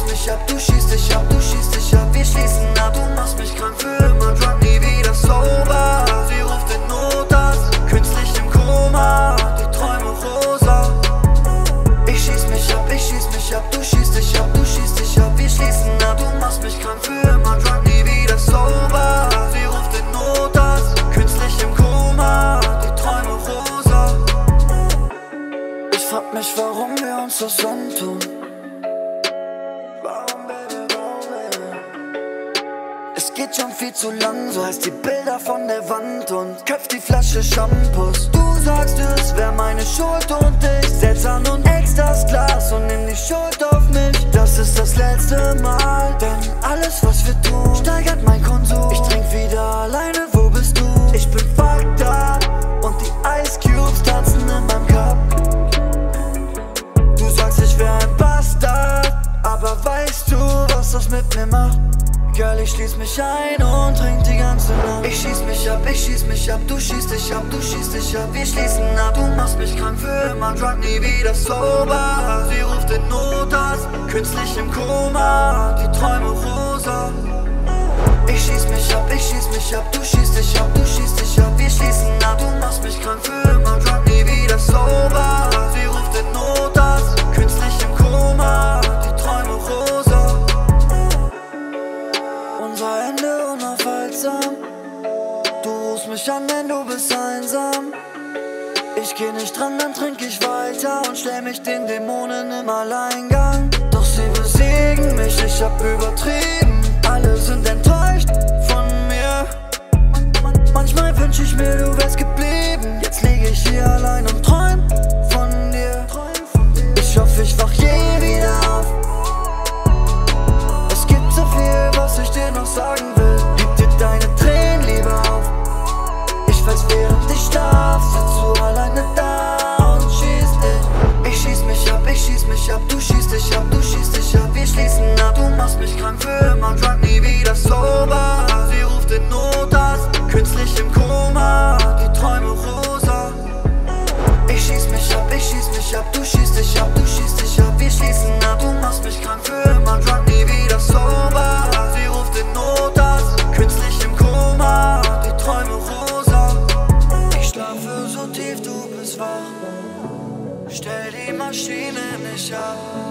mich ab, du schießt dich ab, du schießt dich ab. Wir schließen ab, du machst mich krank für immer, Drug nie wieder sober. Sie ruft den Notarzt, künstlich im Koma, die Träume rosa. Ich schieß mich ab, du schießt dich ab, du schießt dich ab. Wir schließen ab, du machst mich krank für immer, Drug nie wieder sober. Sie ruft den Notarzt, künstlich im Koma, die Träume rosa. Ich frag mich, warum wir uns das antun. Es geht schon viel zu lang, so heißt die Bilder von der Wand und köpft die Flasche Shampoos. Du sagst, es wär meine Schuld und ich setz an und ex das Glas und nimm die Schuld auf mich. Das ist das letzte Mal, denn alles, was wir tun, steigert mein Konsum. Ich trink wieder alleine, wo bist du? Ich bin fucked up und die Ice Cubes tanzen in meinem Cup. Du sagst, ich wär ein Bastard, aber weißt du, was das mit mir macht? Girl, ich schließ mich ein und trink die ganze Nacht. Ich schieß mich ab, du schießt dich ab, du schießt dich ab. Wir schließen ab, du machst mich krank für immer, Drug nie wieder sober. Sie ruft den Notarzt, künstlich im Koma, die Träume rosa. Ich schieß mich ab, du schießt dich ab, du schießt dich ab. Wir schließen ab, du machst mich krank für immer, Drug nie wieder sober. Sie ruft den Notarzt, künstlich im Koma, die Träume rosa. Unser Ende unaufhaltsam. Du rufst mich an, denn du bist einsam. Ich geh nicht dran, dann trink ich weiter und stell mich den Dämonen im Alleingang. Doch sie besiegen mich, ich hab übertrieben. Alle sind enttäuscht von mir. Manchmal wünsch ich mir, du wärst geblieben. Jetzt lieg ich hier allein und träum von dir. Ich hoffe, ich wach je wieder auf. Es gibt so viel, was ich dir noch sagen will. Gib dir deine Tränen lieber auf. Ich weiß, während ich schlaf, sitzt du alleine da und schießt dich. Ich schieß mich ab, du schießt dich ab, du schießt dich ab. Wir schließen ab, du machst mich krank für immer, Drug nie wieder sober. Sie ruft den Notarzt, künstlich im Koma, die Träume rosa. Ich schieß mich ab, du schießt dich ab, du schießt dich ab. Wir schließen ab, du machst mich krank für immer, Drug nie wieder sober. Sie ruft den Notarzt, künstlich im Koma, die Träume rosa. Ich schlafe so tief, du bist wach. Stell die Maschine nicht ab.